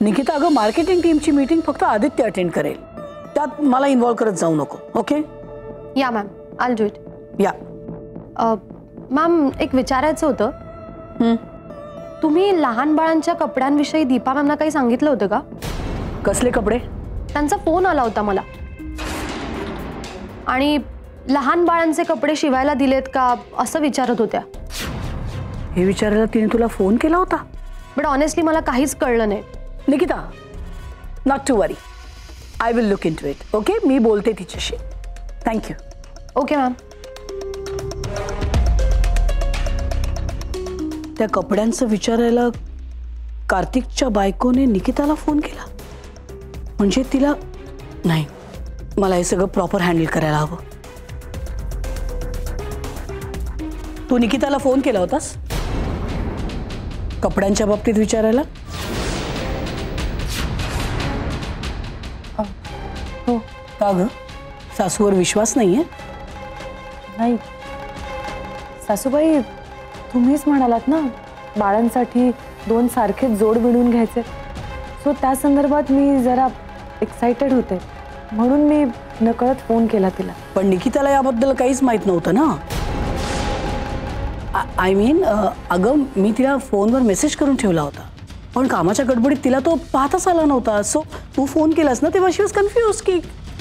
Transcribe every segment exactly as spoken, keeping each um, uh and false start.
निकिता, अगं मार्केटिंग टीमची मीटिंग फक्त आदित्य अटेंड करेल, त्यात मला इन्व्हॉल्व करत जाऊ नको. Okay? Yeah ma'am, I will do it. Yeah. Ma'am, एक विचारायचं होतं. हं. तुम्ही लहान बाळांच्या कपड्यांविषयी दीपा मॅमना काही सांगितलं होतं का? कसले कपडे? त्यांचा फोन आला होता मला आणि लहान बाळांचे कपडे शिवायला दिलेत का असं विचारत होत्या. हे विचारायला तिने तुला फोन केला होता? बट ऑनेस्टली मला काहीच कळलं नाही. Nikita, not to worry, I will look into it. Okay, मी बोलते तिच्याशी. थँक्यू. Okay ma'am. त्या कपड्यांचं विचारायला कार्तिकच्या बायकोने निकिताला फोन केला म्हणजे तिला नाही, मला हे सगळं प्रॉपर हँडल करायला हवं. तू निकिताला फोन केला होतास कपड्यांच्या बाबतीत विचारायला? हो. का ग, सासूवर विश्वास नाहीये? नाही सासूबाई, तुम्हीच म्हणालात ना बाळांसाठी दोन सारखे जोड विणून घ्यायचे, सो त्या संदर्भात मी जरा एक्साइटेड होते म्हणून मी नकळत फोन केला तिला. पण निकिताला याबद्दल काहीच माहित नव्हतं ना. आय मीन अगं, मी तिला फोनवर मेसेज करून ठेवला होता पण कामाच्या गडबडीत तिला तो पाहताच आला नव्हता. सो तू फोन केलास ना तेव्हा शी वॉज कन्फ्यूज की.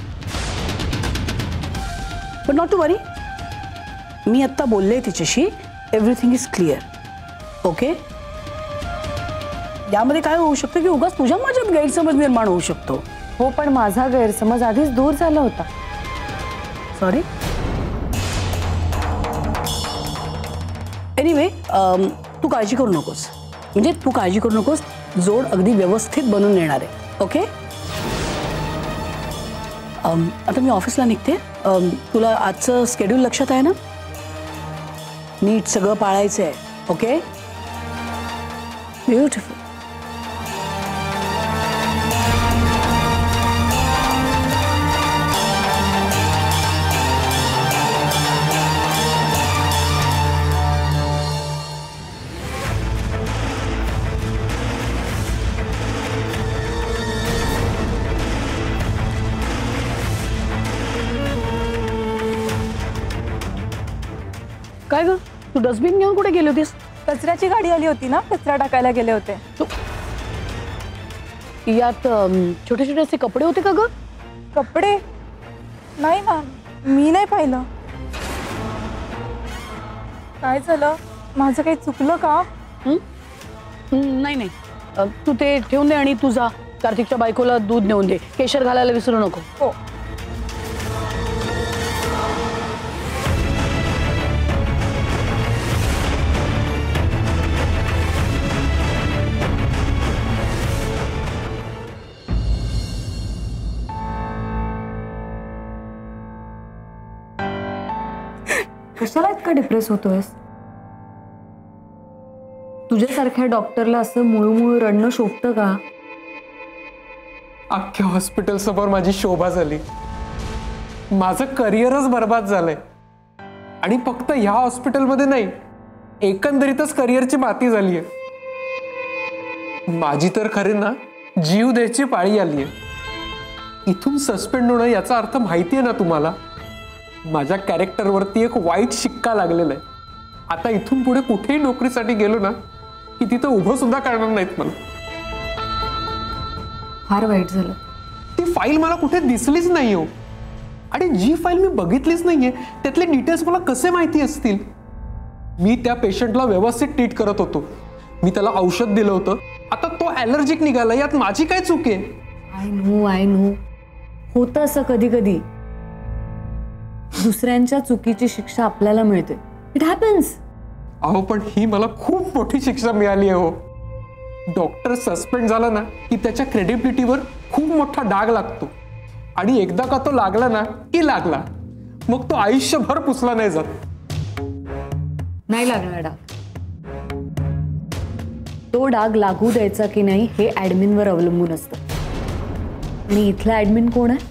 बट नॉट टू वरी, मी आत्ता बोलले तिच्याशी, एव्हरीथिंग इज क्लिअर. ओके? यामध्ये काय होऊ शकतं की उगाच तुझ्या माझ्यात गैरसमज निर्माण होऊ शकतो. हो, पण माझा गैरसमज आधीच दूर झाला होता. सॉरी. एनिवे, तू काळजी करू नकोस, म्हणजे तू काळजी करू नकोस, जोड अगदी व्यवस्थित बनवून येणार आहे. ओके? आता मी ऑफिसला निघते. तुला आजचं स्केड्यूल लक्षात आहे ना? नीट सगळं पाळायचं आहे. ओके? ब्युटिफुल. काय ग, तू डस्टबिन घेऊन कुठे गेली होतीस? कचऱ्याची गाडी आली होती ना, कचरा टाकायला गेले होते. यात छोटे छोटे असे कपडे होते का ग? कपडे नाही ना, मी नाही पाहिलं. काय झालं, माझं काही चुकलं का? नाही नाही, तू ते ठेवून दे आणि तू जा कार्तिकच्या बायकोला दूध नेऊन दे. केशर घालायला विसरू नको. हो. कशाला इतका डिप्रेस होतोयस? तुझ्यासारख्या डॉक्टरला असं मुळूमुळू रडणं शोभतं का? अख्ख्या हॉस्पिटल समोर माझी शोभा झाली, माझं करिअरच बर्बाद झालंय आणि फक्त ह्या हॉस्पिटलमध्ये नाही, एकंदरीतच करिअरची माती झालीय. माझी तर खरी ना जीव द्यायची पाळी आलीय. इथून सस्पेंड होणं याचा अर्थ माहितीये ना तुम्हाला? माझ्या कॅरेक्टरवरती एक वाईट शिक्का लागलेला आहे. आता इथून पुढे कुठेही नोकरीसाठी गेलो ना की तिथं उभं सुद्धा करणार नाहीत मला. फार वाईट झालं. ती फाईल मला कुठे दिसलीच नाही हो, आणि जी फाईल मी बघितलीच नाहीये त्यातले डिटेल्स मला कसे माहिती असतील? मी त्या पेशंटला व्यवस्थित ट्रीट करत होतो, मी त्याला औषध दिलं होतं, आता तो ॲलर्जिक निघाला, यात माझी काय चूक आहे? आय नो आय नो होतं असं कधी कधी. दुसऱ्यांच्या चुकीची शिक्षा आपल्याला मिळते. It happens. अहो, पण ही मला खूप मोठी शिक्षा मिळाली आहे हो. डॉक्टर सस्पेंड झाला ना की त्याच्या क्रेडिबिलिटीवर खूप मोठा डाग लागतो, आणि एकदा का तो लागला ना की लागला, मग तो आयुष्यभर पुसला नाही जात. नाही लागणार डाग. तो डाग लागू द्यायचा की नाही हे ऍडमिनवर अवलंबून असतं. आणि इथला ऍडमिन कोण आहे?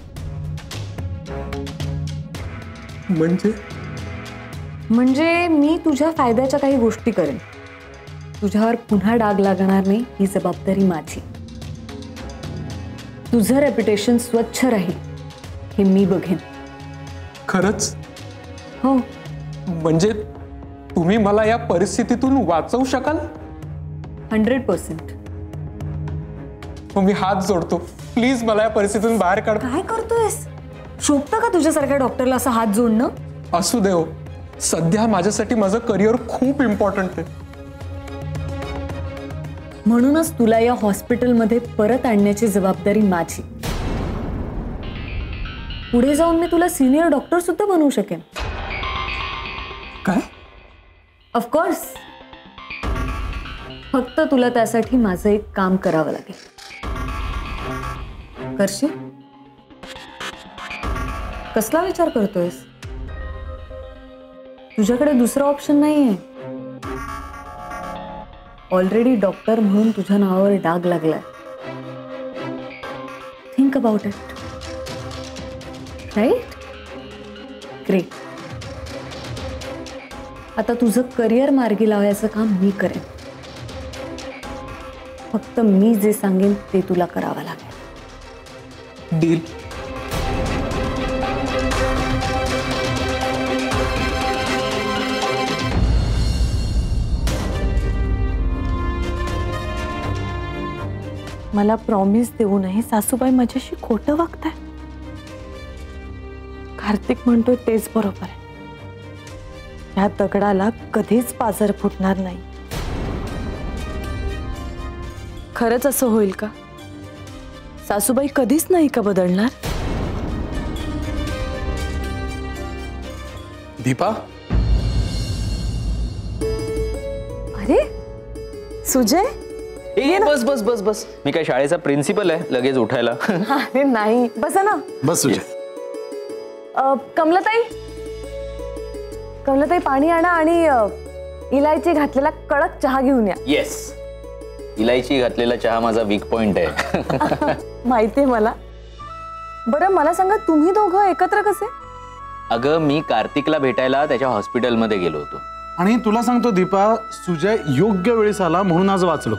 म्हणजे म्हणजे मी तुझ्या फायद्याच्या काही गोष्टी करेन. तुझ्यावर पुन्हा डाग लागणार नाही ही जबाबदारी माझी. तुझं रेप्युटेशन स्वच्छ राहील हे मी बघेन. खरंच? हो. म्हणजे तुम्ही मला या परिस्थितीतून वाचवू शकाल? Hundred percent. मग मी हात जोडतो, प्लीज मला या परिस्थितीतून बाहेर काढ. काय करतोयस? शोभतं का तुझ्यासारख्या डॉक्टरला असं हात जोडणं? असू दे हो, सध्या माझ्यासाठी माझं करिअर खूप इम्पॉर्टंट आहे. म्हणूनच तुला या हॉस्पिटलमध्ये परत आणण्याची जबाबदारी माझी. पुढे जाऊन मी तुला सिनियर डॉक्टर सुद्धा बनवू शकेन. काय? ऑफकोर्स. फक्त तुला त्यासाठी माझं एक काम करावं लागेल. करशील? कसला विचार करतोयस? तुझ्याकडे दुसरा ऑप्शन नाहीये. ऑलरेडी डॉक्टर म्हणून तुझ्या नावावर डाग लागलाय. Think about it. Right? Great. आता तुझं करिअर मार्गी लावायचं काम मी करेन. फक्त मी जे सांगेन ते तुला करावं लागेल. डील. मला प्रॉमिस देऊनही सासूबाई माझ्याशी खोटं वागताय. कार्तिक म्हणतोय तेच बरोबर आहे. या दगडाला कधीच पाझर फुटणार नाही. खरंच असं होईल का? सासूबाई कधीच नाही का बदलणार? दीपा, अरे सुजय, ए, बस बस बस बस. मी काय शाळेचा प्रिन्सिपल आहे लगेच उठायला? अरे नाही, बसा ना. बस सुजय. अ, कमलाताई, कमलाताई पाणी आणा आणि अ, इलायची घातलेला कडक चहा घेऊन या. येस, इलायची घातलेला चहा माझा वीक पॉइंट आहे. माहितीये मला. बरं मला सांगा, तुम्ही दोघं एकत्र कसे? अगं मी कार्तिकला भेटायला त्याच्या हॉस्पिटलमध्ये गेलो होतो. आणि तुला सांगतो दीपा, सुजय योग्य वेळेस आला म्हणून आज वाचलो.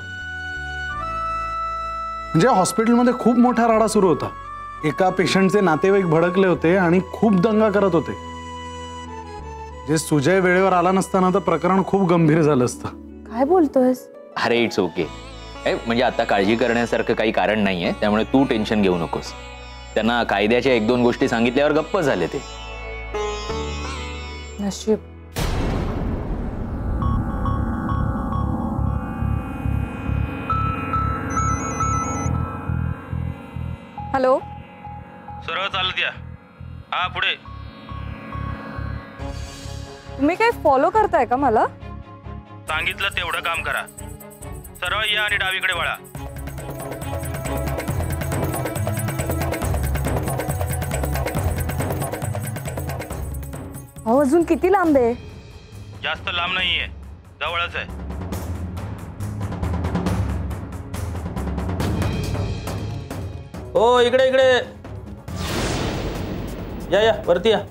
म्हणजे हॉस्पिटलमध्ये खूप मोठा राडा सुरू होता. एका पेशंटचे नातेवाईक भडकले होते आणि खूप दंगा करत होते. जे सुजय वेळेवर आला नसताना तर प्रकरण खूप गंभीर झालं असतं. काय बोलतोयस? अरे इट्स ओके. म्हणजे आता काळजी करण्यासारखं काही कारण नाहीये, त्यामुळे तू टेन्शन घेऊ नकोस. त्यांना कायद्याच्या एक दोन गोष्टी सांगितल्यावर गप्प झाले ते. नशीब. हॅलो, सरळ चालत या. हा पुढे. तुम्ही काय फॉलो करताय का मला? सांगितलं तेवढं काम करा. सरळ या आणि डावीकडे वळा. अहो अजून किती लांब आहे? जास्त लांब नाहीये, जवळच आहे. हो इकडे इकडे या या वरती या.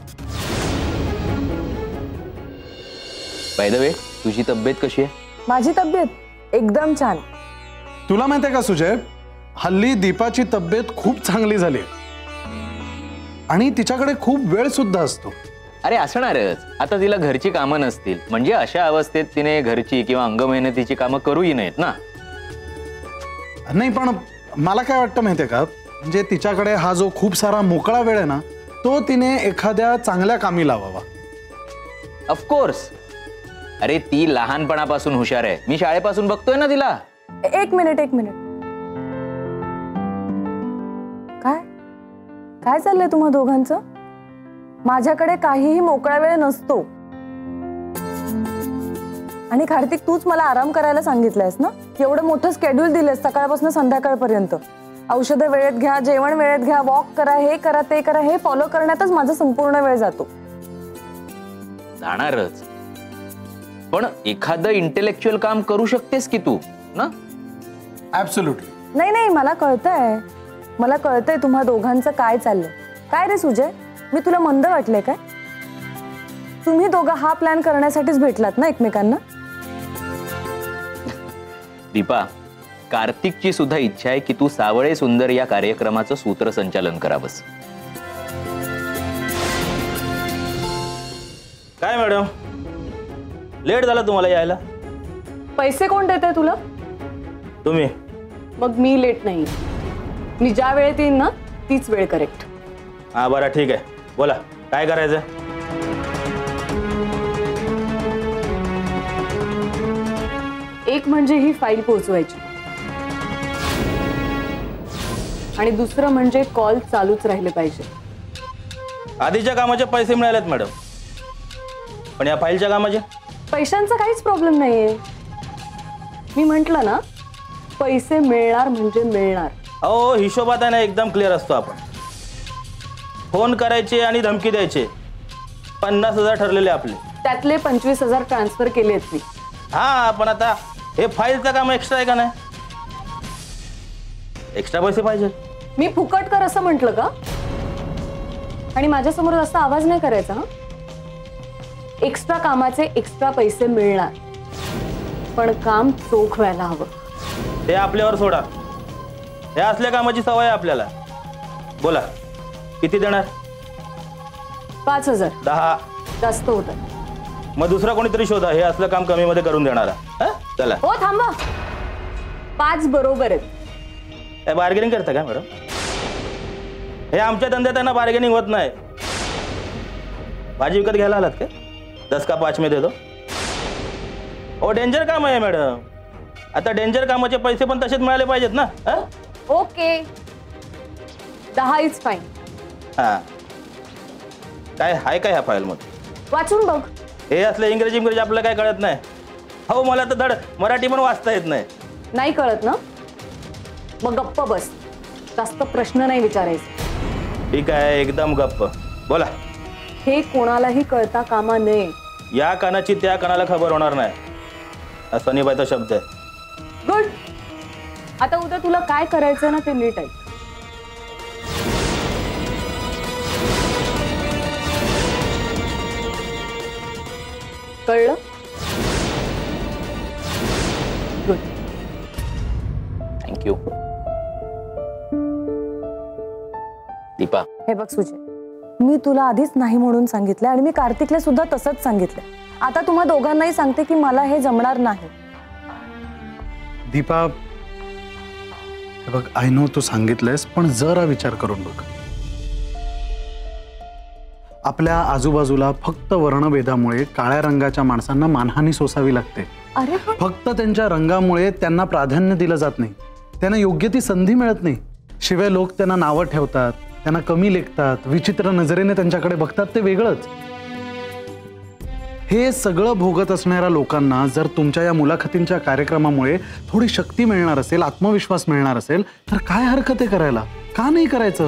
बाय द वे, तुझी तब्येत कशी आहे? माझी तब्येत एकदम छान. तुला माहिती आहे का सुजय, हल्ली दीपाची तब्येत खूप चांगली झाली आणि तिच्याकडे खूप वेळ सुद्धा असतो. अरे असणारच. आता तिला घरची कामं नसतील म्हणजे अशा अवस्थेत तिने घरची किंवा अंगमेहनतीची कामं करूही नयेत ना. नाही पण मला काय वाटतं माहितीये का, म्हणजे तिच्याकडे हा जो खूप सारा मोकळा वेळ आहे ना, तो तिने एखाद्या चांगल्या कामी लावावा. ऑफकोर्स. अरे ती लहानपणापासून हुशार आहे. मी शाळेपासून बघतोय ना तिला. एक मिनिट एक मिनिट. काय काय चाललंय तुम्हा दोघांचं? माझ्याकडे काहीही मोकळा वेळ नसतो. आणि कार्तिक, तूच मला आराम करायला सांगितलंयस ना? एवढं मोठं स्केड्यूल दिलंस सकाळपासून संध्याकाळपर्यंत. औषधं वेळेत घ्या, जेवण वेळेत घ्या, वॉक करा, हे करा ते करा, हे फॉलो करण्यातच माझा संपूर्ण वेळ जातो. जाणारच, पण एखादं इंटेलेक्च्युअल काम करू शकतेस की तू ना? ऍब्सोल्युटली. नाही नाही, मला कळतंय. मला कळतंय तुम्हा दोघांचं काय चाललंय. काय रे सुजय, मी तुला मंद वाटले काय? तुम्ही दोघं हा प्लॅन करण्यासाठीच भेटलात ना एकमेकांना? दीपा, कार्तिकची सुद्धा इच्छा आहे की तू सावळे सुंदर या कार्यक्रमाचं सूत्रसंचालन करावंस. काय मॅडम, लेट झाला तुम्हाला यायला? पैसे कोण देत आहे तुला? तुम्ही. मग मी लेट नाही. मी ज्या वेळेत येईन ना तीच वेळ करेक्ट. हा बरं ठीक आहे, बोला काय करायचं? एक म्हणजे ही फाईल पोहोचवायची आणि दुसरं म्हणजे कॉल चालूच राहिले पाहिजे. आधीच्या कामाचे पैसे मिळालेत मॅडम, पण या फाईलच्या कामाचे? पैशांचा काहीच प्रॉब्लेम नाहीये. मी म्हंटल ना, पैसे मिळणार म्हणजे मिळणार. अहो हिशोबात आहे ना एकदम क्लिअर असतो आपण. फोन करायचे आणि धमकी द्यायचे. पन्नास हजार ठरलेले आपले, त्यातले पंचवीस हजार ट्रान्सफर केलेत मी. हा पण आता हे फाईलचं काम एक्स्ट्रा आहे का नाही? एक्स्ट्रा पैसे पाहिजे. मी फुकट कर असं म्हटलं का? आणि माझ्यासमोर जास्त आवाज नाही करायचा. हा, एक्स्ट्रा कामाचे एक्स्ट्रा पैसे मिळणार, पण काम चोख व्हायला हवं. ते आपल्यावर सोडा. हे असल्या कामाची सवय आहे आपल्याला. बोला किती देणार? पाच हजार. दहा. जास्त होतं. मग दुसरा कोणीतरी शोधा हे असलं काम कमी मध्ये करून देणारा. हा चला. हो थांबा, पाच बरोबर आहेत. हे बार्गेनिंग करता का मॅडम? हे आमच्या धंद्यात त्यांना बार्गेनिंग होत नाही. भाजी विकत घ्यायला आलात का? दस का पाच में दे दो. ओ डेंजर काम आहे मॅडम. आता डेंजर कामाचे पैसे पण तसेच मिळाले पाहिजेत ना. ओके, दहा इज फाईन. हा काय आहे का ह्या फाईल मध्ये? वाचून बघ. हे असलं इंग्रजी इंग्रजी आपल्याला काय कळत नाही. हो मला तर धड मराठी पण वाचता येत नाही. नाही कळत ना, मग गप्प बस. जास्त प्रश्न नाही विचारायचे. ठीक आहे, एकदम गप्प. बोला. हे कोणालाही कळता कामा नये. या कानाची त्या कानाला खबर होणार नाही, हा सनीबाईचा शब्द आहे. गुड. आता उद्या तुला काय करायचं ना ते नीट आहे. कळलं? गुड. थँक्यू. दीपा, हे बघ सुजय, मी तुला आधीच नाही म्हणून सांगितलं आणि मी कार्तिकला सुद्धा तसंच सांगितलं. आता तुम्हा दोघांनाही सांगते की मला हे जमणार नाही. दीपा, हे बघ, आय नो तू सांगितलंयस, पण जरा विचार करून बघ. आपल्या आजूबाजूला फक्त वर्णभेदामुळे काळ्या रंगाच्या माणसांना मानहानी सोसावी लागते. अरे फक्त त्यांच्या रंगामुळे त्यांना प्राधान्य दिलं जात नाही, त्यांना योग्य ती संधी मिळत नाही. शिवाय लोक त्यांना नावं ठेवतात, त्यांना कमी लेखतात, विचित्र नजरेने त्यांच्याकडे बघतात. ते वेगळंच. हे सगळं भोगत असणाऱ्या लोकांना जर तुमच्या या मुलाखतींच्या कार्यक्रमामुळे थोडी शक्ती मिळणार असेल, आत्मविश्वास मिळणार असेल, तर काय हरकत आहे करायला? का नाही करायचं?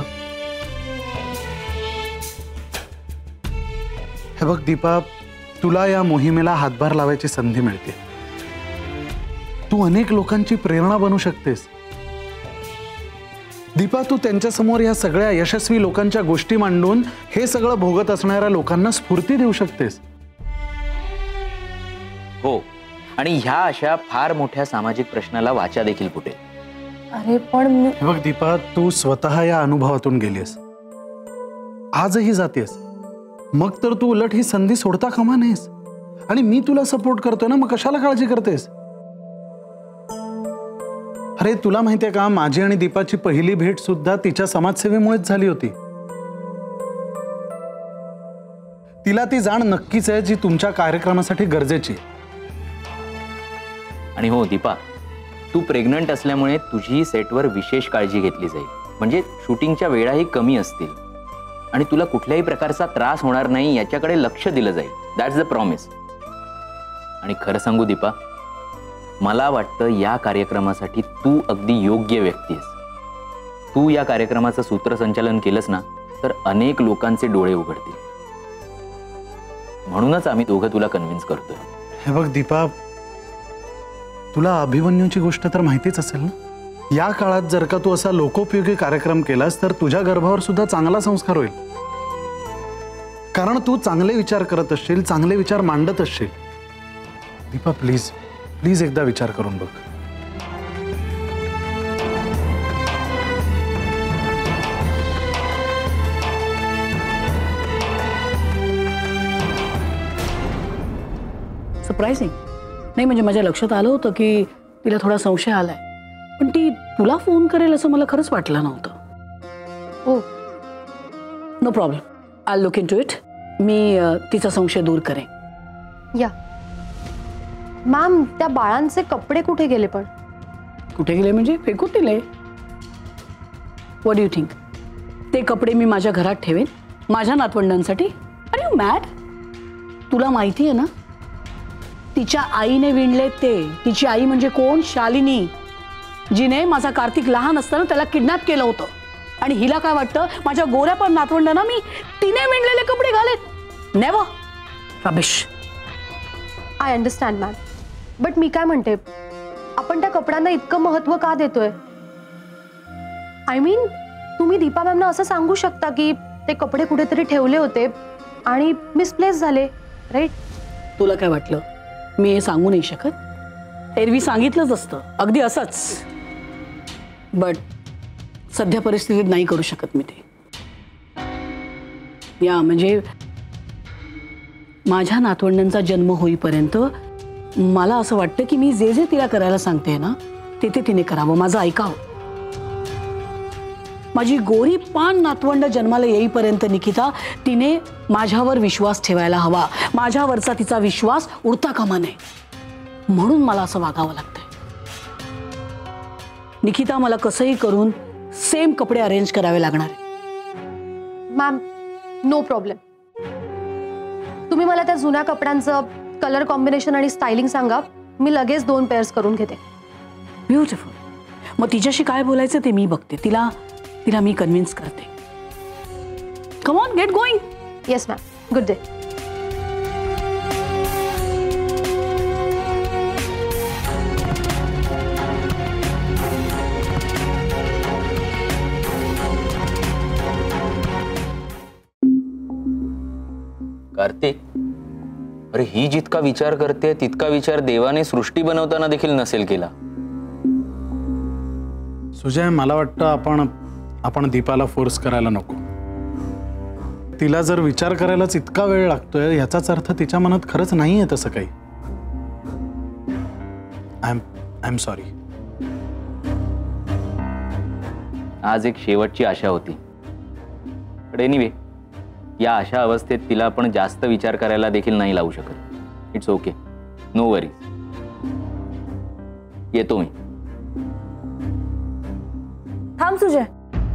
हे बघ दीपा, तुला या मोहिमेला हातभार लावायची संधी मिळते. तू अनेक लोकांची प्रेरणा बनू शकतेस. दीपा, तू त्यांच्यासमोर या सगळ्या यशस्वी लोकांच्या गोष्टी मांडून हे सगळं भोगत असणाऱ्या लोकांना स्फूर्ती देऊ शकतेस. हो, आणि ह्या अशा फार मोठ्या सामाजिक प्रश्नाला वाचा देखील फुटेल. अरे पण मी... हे बघ दीपा, तू स्वतः या अनुभवातून गेलीस, आजही जातेस. मग तर तू उलट ही संधी सोडता कामा नयेस. आणि मी तुला सपोर्ट करतोय ना, मग कशाला काळजी करतेस? अरे तुला माहितीये का, माझी आणि दीपाची पहिली भेट सुद्धा तिच्या समाजसेवेमुळेच झाली होती. तिला ती जाण नक्कीच आहे जी तुमच्या कार्यक्रमासाठी गरजेची. आणि हो दीपा, तू प्रेग्नंट असल्यामुळे तुझी सेटवर विशेष काळजी घेतली जाईल. म्हणजे शूटिंगच्या वेळाही कमी असतील आणि तुला कुठल्याही प्रकारचा त्रास होणार नाही याच्याकडे लक्ष दिलं जाईल. That's the promise. आणि खरं सांगू दीपा, मला वाटतं या कार्यक्रमासाठी तू अगदी योग्य व्यक्ती आहेस. तू या कार्यक्रमाचं सूत्रसंचालन केलंस ना, तर अनेक लोकांचे डोळे उघडतील. म्हणूनच आम्ही दोघं तुला कन्व्हिन्स करतोय. हे बघ दीपा, तुला अभिमन्यूची गोष्ट तर माहितीच असेल ना. या काळात जर का तू असा लोकोपयोगी कार्यक्रम केलास तर तुझ्या गर्भावर सुद्धा चांगला संस्कार होईल. कारण तू चांगले विचार करत असशील, चांगले विचार मांडत असशील. दीपा प्लीज प्लीज एकदा विचार करून बघ. सरप्राइझिंग. नाही म्हणजे माझ्या लक्षात आलं होतं की तिला थोडा संशय आलाय, पण ती तुला फोन करेल असं मला खरंच वाटलं नव्हतं. हो. No problem, I look into it. मी अ, तिचा संशय दूर करेन. या मॅम, त्या बाळांचे कपडे कुठे गेले पण? कुठे गेले म्हणजे फेकून दिले. What do you think? ते कपडे मी माझ्या घरात ठेवेन माझ्या नातवंडांसाठी? R you mad? तुला माहिती आहे ना तिच्या आईने विणले ते. तिची आई म्हणजे कोण? शालिनी, जिने माझा कार्तिक लहान असताना त्याला किडनॅप केलं होतं. आणि हिला काय वाटतं माझ्या गोऱ्या पण नातवंडांना मी तिने विणलेले कपडे घालेत? Never. Rubbish. I understand ma'am, but मी काय म्हणते, आपण त्या कपड्यांना इतकं महत्व का देतोय? आय मीन तुम्ही दीपा मॅमना असं सांगू शकता की ते कपडे कुठेतरी ठेवले होते आणि मिसप्लेस झाले, राईट? तुला काय वाटलं मी हे सांगू नाही शकत? एरवी सांगितलंच असतं अगदी असंच, बट सध्या परिस्थितीत नाही करू शकत मी ते. या म्हणजे माझ्या नातवंडांचा जन्म होईपर्यंत मला असं वाटतं की मी जे जे तिला करायला सांगते ना ते ते तिने करावं, माझं ऐकावं. माझी गोरी पान नातवंड जन्माला येईपर्यंत निकिता तिने माझ्यावर विश्वास ठेवायला हवा. माझ्यावरचा तिचा विश्वास उडता कामा नये, म्हणून मला असं वागावं लागतंय. निकिता, मला कसंही करून सेम कपडे अरेंज करावे लागणार. Ma'am no problem. तुम्ही मला त्या जुन्या कपड्यांचं कलर कॉम्बिनेशन आणि स्टायलिंग सांगा, मी लगेच दोन पेअर्स करून घेते. ब्युटिफुल. मग तिच्याशी काय बोलायचं ते मी बघते. तिला तिला मी कन्व्हिन्स करते. Come on, get going. Yes ma'am, good day. Kartik, अरे ही जितका विचार करते तितका विचार देवाने सृष्टी बनवताना देखील नसेल केला. सुजय, मला वाटतं आपण आपण दीपाला फोर्स करायला नको. तिला जर विचार करायलाच इतका वेळ लागतोय याचाच अर्थ तिच्या मनात खरंच नाही आहे तसं काही. I am I am sorry. आज एक शेवटची आशा होती, पण एनिवे या अशा अवस्थेत तिला आपण जास्त विचार करायला देखील नाही लावू शकत. It's okay, no worries. येतो मी. थांब सुजय.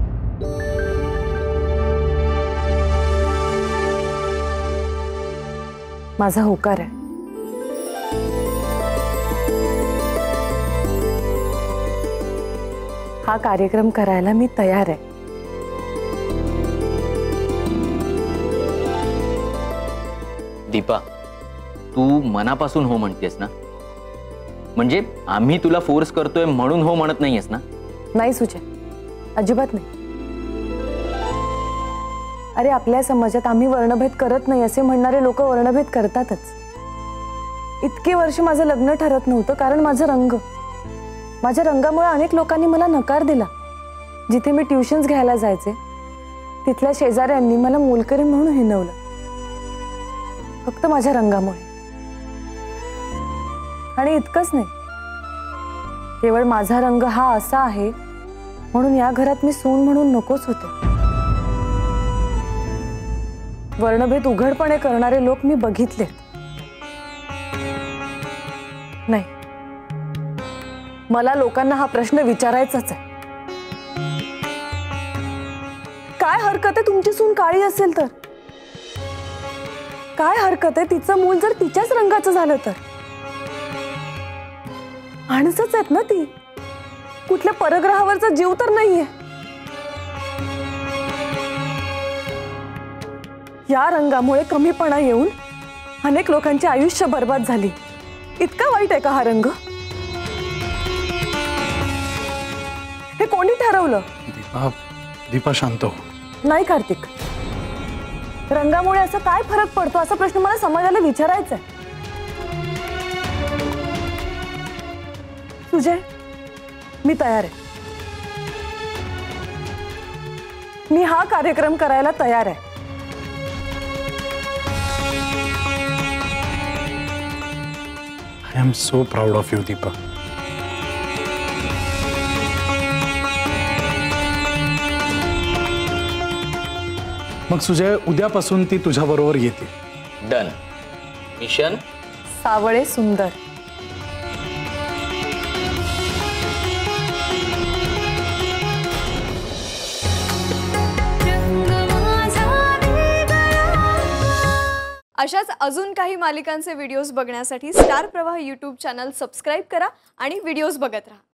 माझा होकार आहे. हा कार्यक्रम करायला मी तयार आहे. दीपा, तू मनापासून हो म्हणतेस ना? म्हणजे आम्ही तुला फोर्स करतोय म्हणून हो म्हणत नाहीयेस ना? नाही सुजय, अजिबात नाही. अरे आपल्या समाजात आम्ही वर्णभेद करत नाही असे म्हणणारे लोक वर्णभेद करतातच. इतके वर्ष माझं लग्न ठरत नव्हतं कारण माझा रंग. माझ्या रंगामुळे अनेक लोकांनी मला नकार दिला. जिथे मी ट्युशन्स घ्यायला जायचे तिथल्या शेजाऱ्यांनी मला मोलकरी म्हणून हिणवलं, फक्त माझ्या रंगामुळे. आणि इतकंच नाही, केवळ माझा रंग हा असा आहे म्हणून या घरात मी सून म्हणून नकोच होते. वर्णभेद उघडपणे करणारे लोक मी बघितले. नाही, मला लोकांना हा प्रश्न विचारायचाच आहे. काय हरकत आहे तुमची सून काळी असेल तर? काय हरकत आहे तिचं मूल जर तिच्याच रंगाचं झालं तर? माणसंच आहेत ना ती, कुठल्या परग्रहावरचा जीव तर नाहीये. या रंगामुळे कमीपणा येऊन अनेक लोकांचे आयुष्य बर्बाद झाली. इतका वाईट आहे का हा रंग? हे कोणी ठरवलं? दीपा, दीपा शांत हो. नाही कार्तिक, रंगामुळे असं काय फरक पडतो असा प्रश्न मला समाजाला विचारायचा आहे. सुजय, मी तयार आहे. मी हा कार्यक्रम करायला तयार आहे. I am so proud of you Deepa. मग सुजय, उद्यापासून ती तुझ्या बरोबर येते. डन. मिशन सावळे सुंदर. अशाच अजून काही मालिकांचे व्हिडिओज बघण्यासाठी स्टार प्रवाह यूट्यूब चॅनल सबस्क्राईब करा आणि व्हिडिओज बघत राहा.